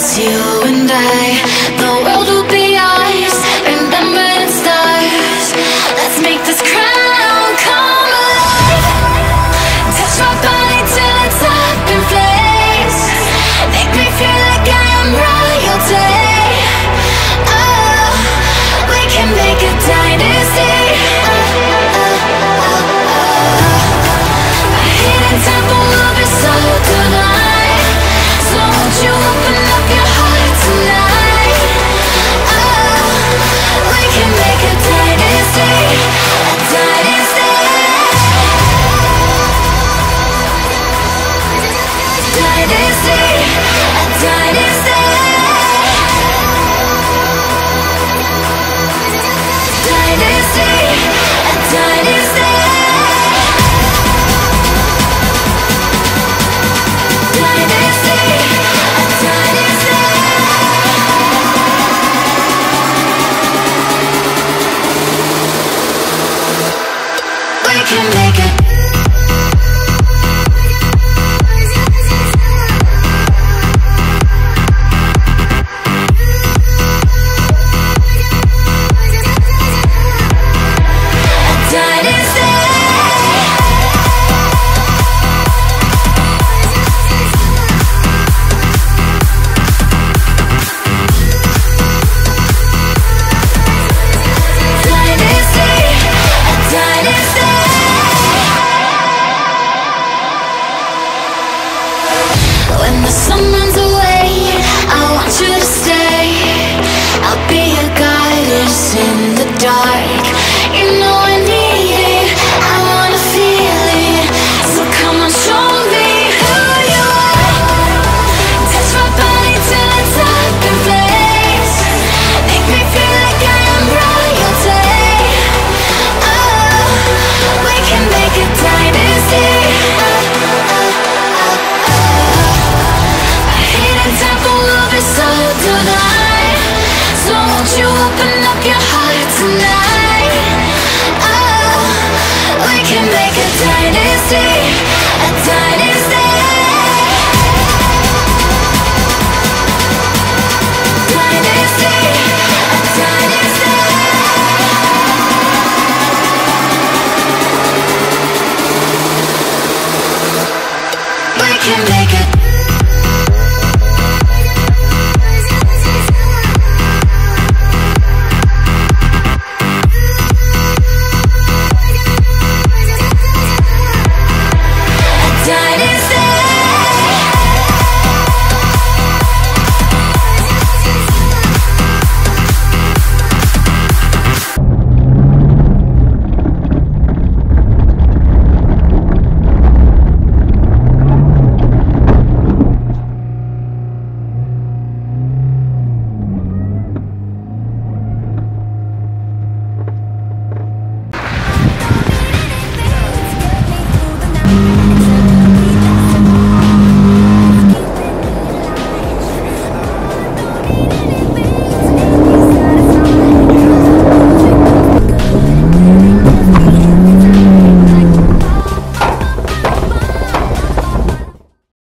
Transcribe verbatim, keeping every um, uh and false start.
just you and I. The world will be ours, remembered stars. Let's make this crown come alive. Touch my body till it's up in flames. Make me feel like I am royalty. Oh, we can make a dynasty. Oh, oh, oh, oh. A hidden temple will be so divine. So won't you open up your heart tonight? Oh, we can make a dynasty, a dynasty. Dynasty, a dynasty. Dynasty, a dynasty. Dynasty, a dynasty. We can make it. When the sun runs away, I want you to stay. I'll be your goddess in the dark. You know I need it, I wanna feel it. So come on, show me who you are. Touch my body till it's up in flames. Make me feel like I am royalty. Oh, we can make a dynasty. Oh, oh, oh, oh. A hidden temple will be so divine. So won't you open up your heart tonight? Oh, we can make a dynasty, a dynasty. Dynasty, a dynasty. We can make